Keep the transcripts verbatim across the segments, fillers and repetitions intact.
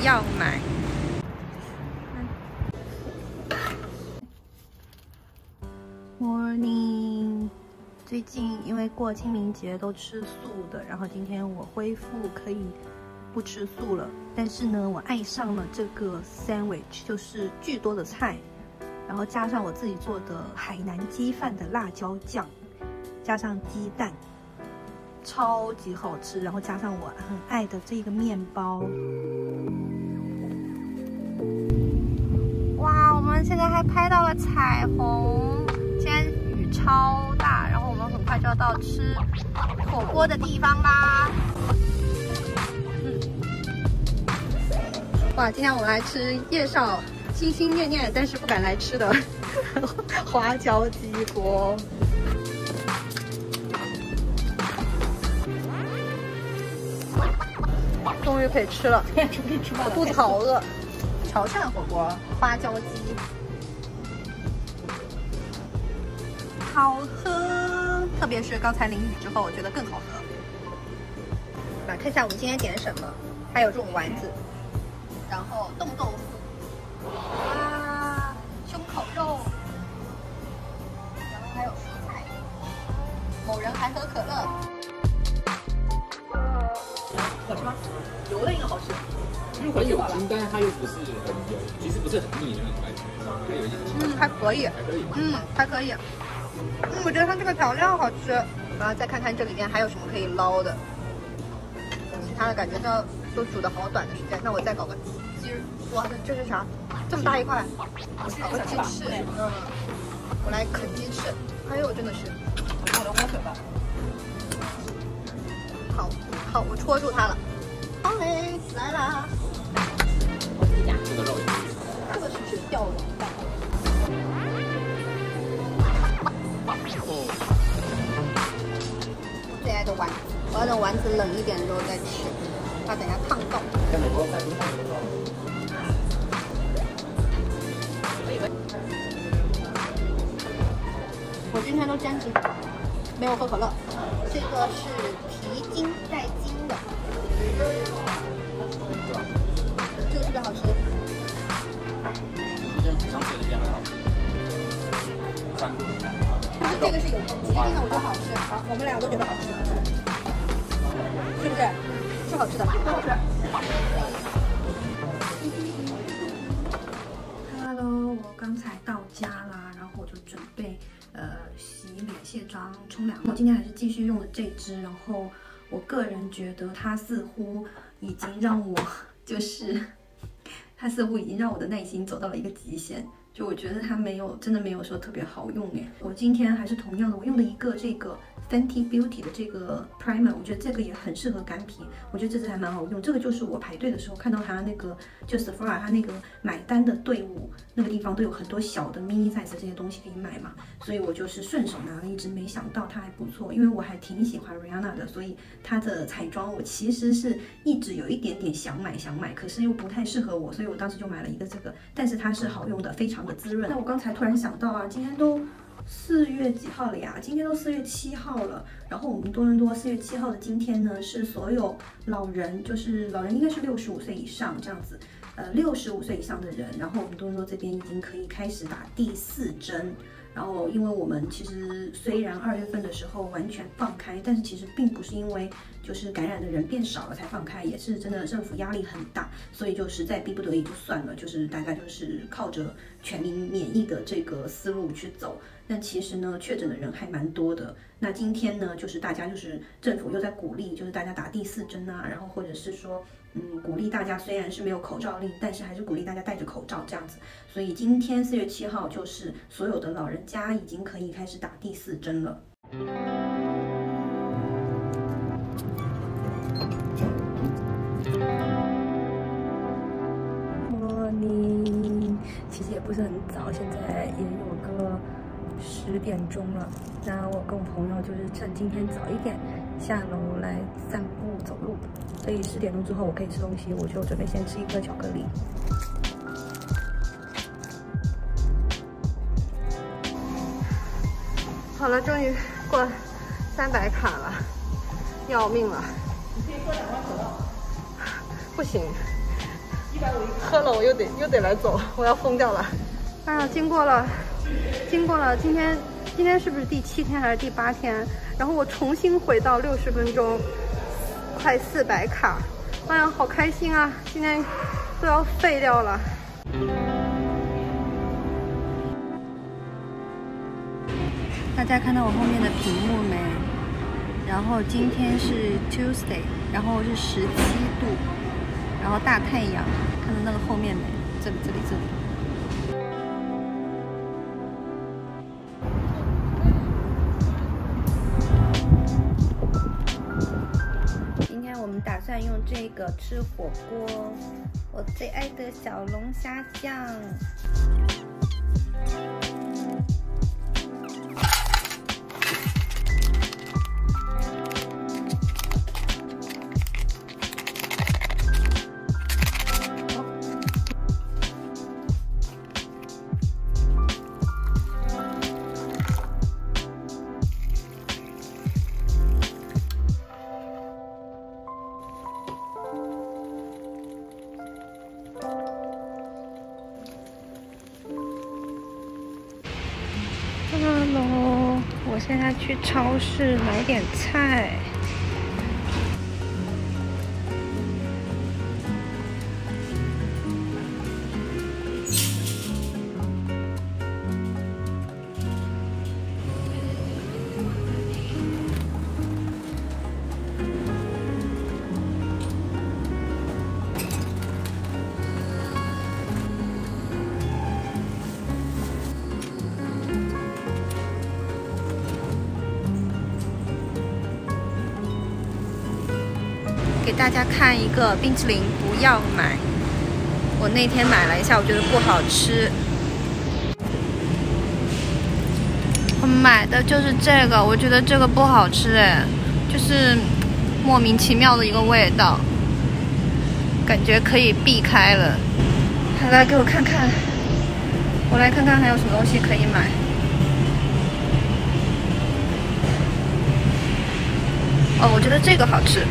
要买。Morning， 最近因为过清明节都吃素的，然后今天我恢复可以不吃素了。但是呢，我爱上了这个 sandwich， 就是巨多的菜，然后加上我自己做的海南鸡饭的辣椒酱，加上鸡蛋。 超级好吃，然后加上我很爱的这个面包。哇，我们现在还拍到了彩虹。今天雨超大，然后我们很快就要到吃火锅的地方啦。嗯，哇，今天我们来吃叶少心心念念但是不敢来吃的花椒鸡锅。 终于可以吃了，终于吃饱了，肚子好饿。潮汕火锅花椒鸡，好喝，特别是刚才淋雨之后，我觉得更好喝。来看一下我们今天点什么，还有这种丸子，然后冻豆腐，哇，胸口肉，然后还有蔬菜。某人还喝可乐。 好吃吗？油的应该好吃， 很有筋，但是它又不是很油，其实不是很腻的那种感觉，它有一点嗯，还可以， 还可以， 嗯，还可以。嗯，我觉得它这个调料好吃。然后再看看这里面还有什么可以捞的，其他的感觉到都煮的好短的时间。那我再搞个鸡，哇，这这是啥？这么大一块？搞个鸡翅，嗯，我来啃鸡翅。哎呦，真的是，我的火腿吧。 好，好，我戳住它了。好嘞，来啦！ 我自己夹这个肉也可以， 这个是不是掉了？ 哦， 我最爱的丸子，我要等丸子冷一点之后再吃，怕等下烫到。 在美国在中国我今天都坚持没有喝可乐，这个是皮筋带筋的，这个特别好吃。 上次的一样好。 这个是有皮筋的，我觉得好吃。好，我们俩都觉得好吃，是不是？是好吃的，好吃。Hello， 我刚才到家啦，然后我就准备。 呃，洗脸、卸妆、冲凉。我今天还是继续用的这支，然后我个人觉得它似乎已经让我，就是它似乎已经让我的耐心走到了一个极限。就我觉得它没有，真的没有说特别好用哎。我今天还是同样的，我用的一个这个 Fenty Beauty 的这个 primer， 我觉得这个也很适合干皮，我觉得这支还蛮好用。这个就是我排队的时候看到它那个，就 Sephora 它那个买单的队伍那个地方都有很多小的 mini size 这些东西可以买嘛，所以我就是顺手拿了一支，没想到它还不错，因为我还挺喜欢 Rihanna 的，所以它的彩妆我其实是一直有一点点想买想买，可是又不太适合我，所以我当时就买了一个这个，但是它是好用的，非常的滋润。那我刚才突然想到啊，今天都。 四月几号了呀？今天都四月七号了。然后我们多伦多四月七号的今天呢，是所有老人，就是老人应该是六十五岁以上这样子，呃，六十五岁以上的人。然后我们多伦多这边已经可以开始打第四针。然后，因为我们其实虽然二月份的时候完全放开，但是其实并不是因为就是感染的人变少了才放开，也是真的政府压力很大，所以就实在逼不得已就算了，就是大家就是靠着全民免疫的这个思路去走。 但其实呢，确诊的人还蛮多的。那今天呢，就是大家就是政府又在鼓励，就是大家打第四针啊，然后或者是说，嗯，鼓励大家虽然是没有口罩令，但是还是鼓励大家戴着口罩这样子。所以今天四月七号，就是所有的老人家已经可以开始打第四针了。Morning， 其实也不是很早，现在也有个。 十点钟了，那我跟我朋友就是趁今天早一点下楼来散步走路，所以十点钟之后我可以吃东西，我就准备先吃一颗巧克力。好了，终于过三百卡了，要命了！你可以喝两罐可乐。不行， 喝了我又得又得来走，我要疯掉了。哎呀，经过了，经过了今天今天是不是第七天还是第八天？然后我重新回到六十分钟，快四百卡。哎呀，好开心啊！今天都要废掉了。大家看到我后面的屏幕没？然后今天是 Tuesday， 然后是十七度，然后大太阳，看到那个后面没？这里这里这里。今天我们打算用这个吃火锅，我最爱的小龙虾酱。Hello， 我现在去超市买点菜。给大家看一个冰淇淋，不要买。我那天买了一下，我觉得不好吃。我买的就是这个，我觉得这个不好吃哎，就是莫名其妙的一个味道，感觉可以避开了。来，给我看看，我来看看还有什么东西可以买。哦，我觉得这个好吃。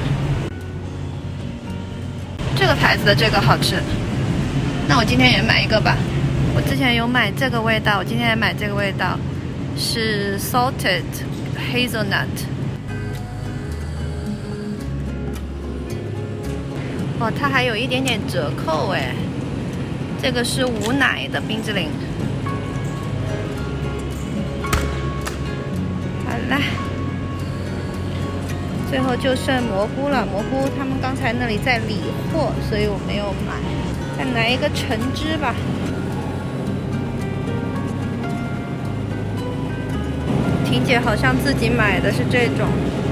这个牌子的这个好吃，那我今天也买一个吧。我之前有买这个味道，我今天也买这个味道，是 salted hazelnut。哦，它还有一点点折扣哎。这个是无奶的冰淇淋。好啦。最后就剩蘑菇了，蘑菇他们刚才那里在理货，所以我没有买。再来一个橙汁吧。婷姐好像自己买的是这种。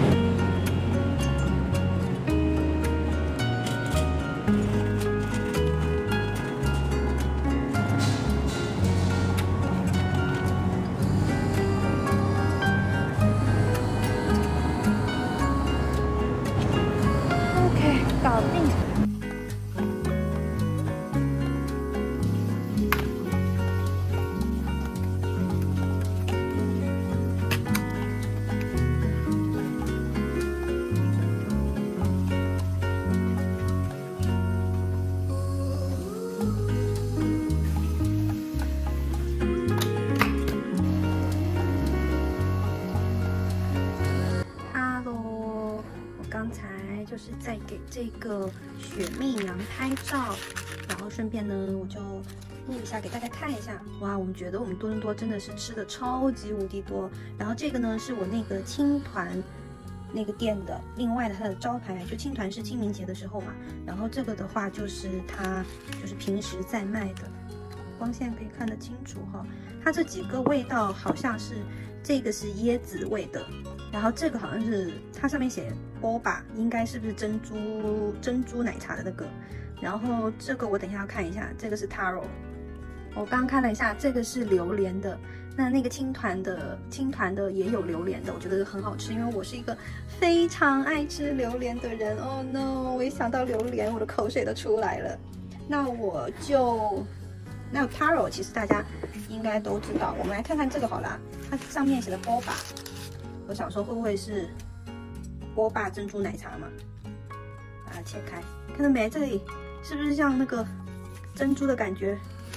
搞定。Hello， 我刚才就是在给这个雪蜜羊拍照，然后顺便呢，我就录一下给大家看一下。哇，我们觉得我们多伦多真的是吃的超级无敌多。然后这个呢是我那个青团那个店的，另外的它的招牌就青团是清明节的时候嘛，然后这个的话就是它就是平时在卖的，光线可以看得清楚哈。它这几个味道好像是这个是椰子味的。然后这个好像是它上面写波霸，应该是不是珍珠珍珠奶茶的那个？然后这个我等一下要看一下，这个是 taro。我刚看了一下，这个是榴莲的。那那个青团的青团的也有榴莲的，我觉得很好吃，因为我是一个非常爱吃榴莲的人。Oh no！ 我一想到榴莲，我的口水都出来了。那我就那 taro 其实大家应该都知道，我们来看看这个好啦，它上面写的波霸。我想说会不会是波霸珍珠奶茶嘛？把它切开，看到没？这里是不是像那个珍珠的感觉。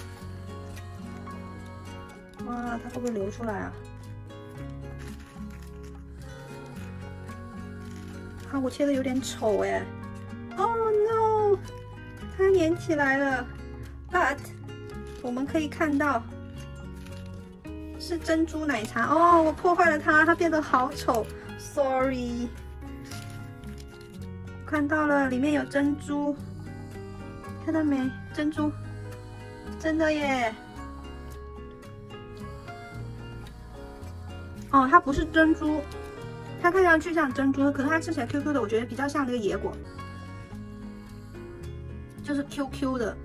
哇，它会不会流出来啊？啊，我切的有点丑哎。Oh no， 它粘起来了。But 我们可以看到是珍珠奶茶哦，我破坏了它，它变得好丑。Sorry。看到了，里面有珍珠，看到没？珍珠，真的耶！哦，它不是珍珠，它看上去像珍珠，可是它吃起来 Q Q 的，我觉得比较像那个野果，就是 Q Q 的，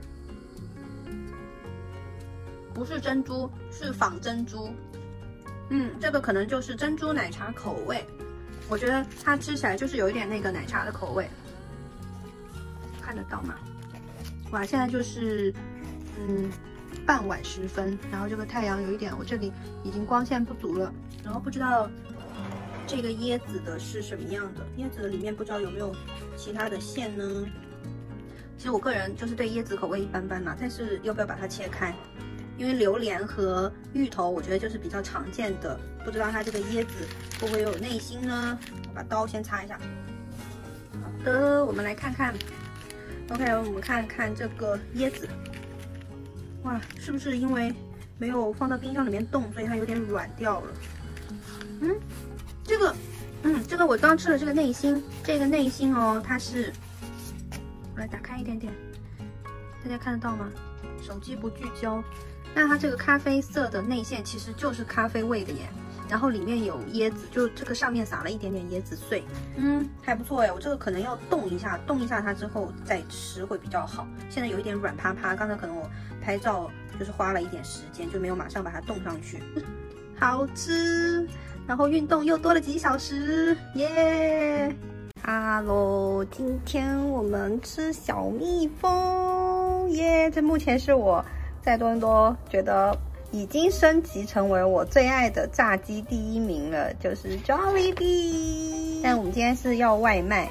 不是珍珠，是仿珍珠。嗯，这个可能就是珍珠奶茶口味。我觉得它吃起来就是有一点那个奶茶的口味，看得到吗？哇，现在就是嗯傍晚时分，然后这个太阳有一点，我这里已经光线不足了，然后不知道这个椰子的是什么样的，椰子的里面不知道有没有其他的馅呢？其实我个人就是对椰子口味一般般啦，但是要不要把它切开？因为榴莲和芋头，我觉得就是比较常见的，不知道它这个椰子会不会有内心呢？我把刀先擦一下。好的，我们来看看。OK， 我们看看这个椰子。哇，是不是因为没有放到冰箱里面冻，所以它有点软掉了？嗯，这个，嗯，这个我刚吃了这个内心，这个内心哦，它是，我来打开一点点，大家看得到吗？手机不聚焦。那它这个咖啡色的内馅其实就是咖啡味的耶，然后里面有椰子，就这个上面撒了一点点椰子碎，嗯，还不错哎。我这个可能要冻一下，冻一下它之后再吃会比较好。现在有一点软趴趴，刚才可能我拍照就是花了一点时间，就没有马上把它冻上去。好吃，然后运动又多了几小时，耶！哈喽，今天我们吃小蜜蜂，耶！这目前是我在多伦多觉得已经升级成为我最爱的炸鸡第一名了，就是 Jollibee。但我们今天是要外卖，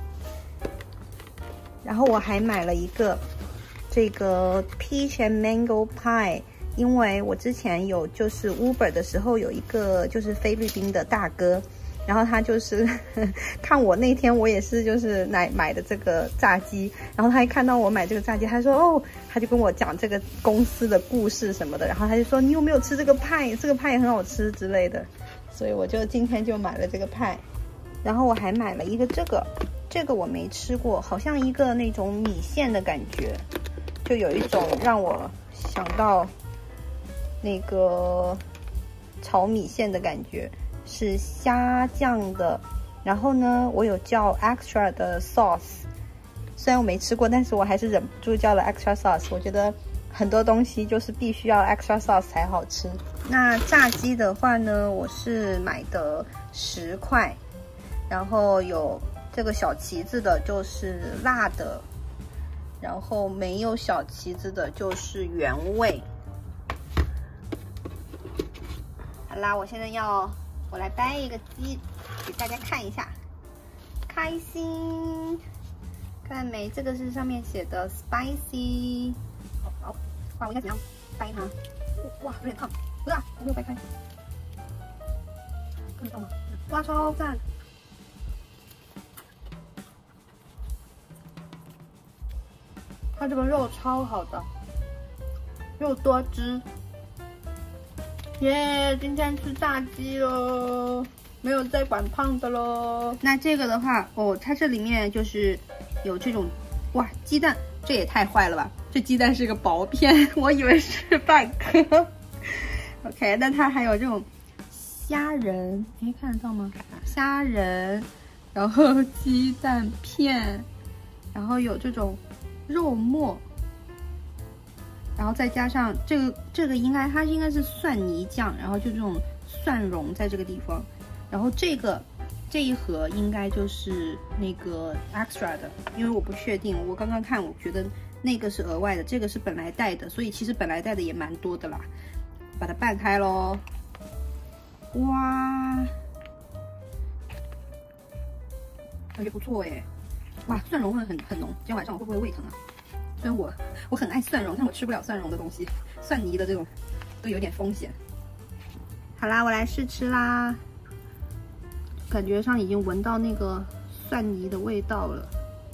然后我还买了一个这个 Peach and Mango Pie， 因为我之前有就是 Uber 的时候有一个就是菲律宾的大哥。然后他就是呵呵看我那天我也是就是买买的这个炸鸡，然后他一看到我买这个炸鸡，他说哦，他就跟我讲这个公司的故事什么的，然后他就说你有没有吃这个派，这个派也很好吃之类的，所以我就今天就买了这个派，然后我还买了一个这个，这个我没吃过，好像一个那种米线的感觉，就有一种让我想到那个炒米线的感觉。是虾酱的，然后呢，我有叫 extra 的 sauce， 虽然我没吃过，但是我还是忍不住叫了 extra sauce。我觉得很多东西就是必须要 extra sauce 才好吃。那炸鸡的话呢，我是买的十块，然后有这个小旗子的，就是辣的，然后没有小旗子的，就是原味。好啦，我现在要。我来掰一个鸡给大家看一下，开心，看到没？这个是上面写的 spicy。好，好，哇，我应该怎样掰它？哇，有点烫，不是啊，我没有掰开，看得到吗？哇，超赞！它这个肉超好的，肉多汁。耶、yeah, 今天吃炸鸡喽，没有再管胖的喽。那这个的话，哦，它这里面就是有这种，哇，鸡蛋，这也太坏了吧！这鸡蛋是个薄片，我以为是半颗。OK， 那它还有这种虾仁，哎，看得到吗？虾仁，然后鸡蛋片，然后有这种肉末。然后再加上这个，这个应该它应该是蒜泥酱，然后就这种蒜蓉在这个地方，然后这个这一盒应该就是那个 extra 的，因为我不确定，我刚刚看我觉得那个是额外的，这个是本来带的，所以其实本来带的也蛮多的啦。把它拌开咯，哇，感觉不错哎，哇，蒜蓉会很很浓，今天晚上我会不会胃疼啊？ 虽然我我很爱蒜蓉，但我吃不了蒜蓉的东西，蒜泥的这种都有点风险。好啦，我来试吃啦，感觉上已经闻到那个蒜泥的味道了。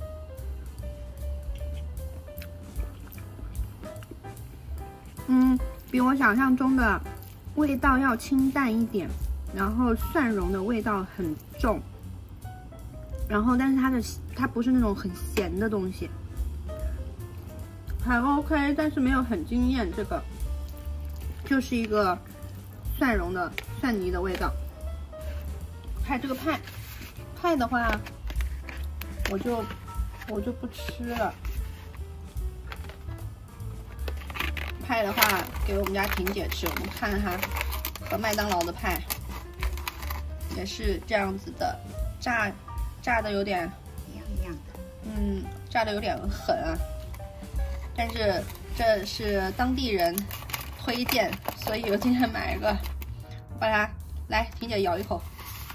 嗯，比我想象中的味道要清淡一点，然后蒜蓉的味道很重，然后但是它的它不是那种很咸的东西，还 OK， 但是没有很惊艳。这个就是一个蒜蓉的蒜泥的味道。还有这个派，派的话，我就我就不吃了。派的话给我们家婷姐吃，我们看哈，和麦当劳的派也是这样子的，炸炸的有点一样一样的， 嗯，炸的有点狠啊。但是这是当地人推荐，所以我今天买一个，把它来，婷姐咬一口。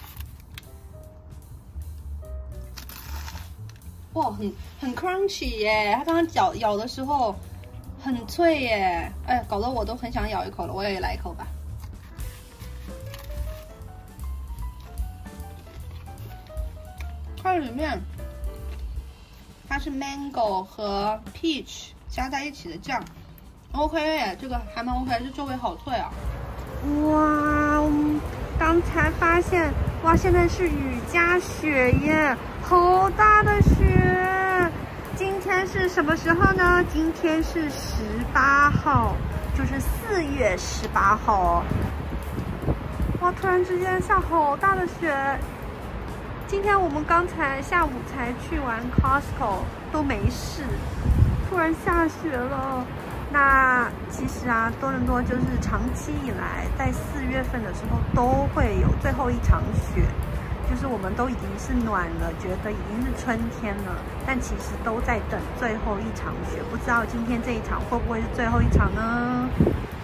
哇，很很 crunchy 耶！它刚刚咬咬的时候很脆耶，哎，搞得我都很想咬一口了，我也来一口吧。它里面它是 mango 和 peach 加在一起的酱 ，OK 耶，这个还蛮 OK， 这周围好脆啊。哇，我们刚才发现，哇，现在是雨夹雪耶，好大的雪！今天是什么时候呢？今天是十八号，就是四月十八号哦。哇，突然之间下好大的雪！今天我们刚才下午才去完 Costco， 都没事，突然下雪了。那其实啊，多伦多就是长期以来在四月份的时候都会有最后一场雪，就是我们都已经是暖了，觉得已经是春天了，但其实都在等最后一场雪，不知道今天这一场会不会是最后一场呢？